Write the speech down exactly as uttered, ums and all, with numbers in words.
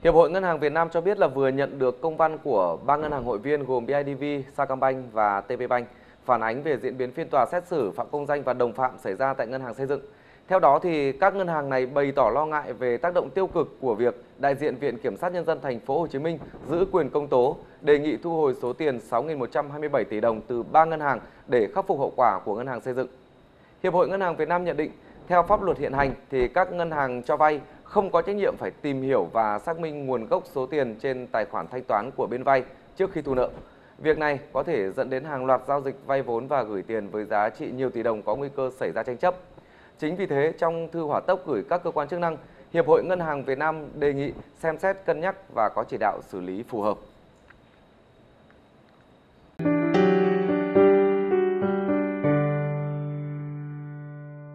Hiệp hội Ngân hàng Việt Nam cho biết là vừa nhận được công văn của ba ngân hàng hội viên gồm bê i đê vê, Sacombank và tê pê Bank phản ánh về diễn biến phiên tòa xét xử Phạm Công Danh và đồng phạm xảy ra tại Ngân hàng Xây dựng. Theo đó thì các ngân hàng này bày tỏ lo ngại về tác động tiêu cực của việc đại diện Viện Kiểm sát Nhân dân Thành phố Hồ Chí Minh giữ quyền công tố, đề nghị thu hồi số tiền sáu nghìn một trăm hai mươi bảy tỷ đồng từ ba ngân hàng để khắc phục hậu quả của Ngân hàng Xây dựng. Hiệp hội Ngân hàng Việt Nam nhận định, theo pháp luật hiện hành thì các ngân hàng cho vay không có trách nhiệm phải tìm hiểu và xác minh nguồn gốc số tiền trên tài khoản thanh toán của bên vay trước khi thu nợ. Việc này có thể dẫn đến hàng loạt giao dịch vay vốn và gửi tiền với giá trị nhiều tỷ đồng có nguy cơ xảy ra tranh chấp. Chính vì thế, trong thư hỏa tốc gửi các cơ quan chức năng, Hiệp hội Ngân hàng Việt Nam đề nghị xem xét cân nhắc và có chỉ đạo xử lý phù hợp.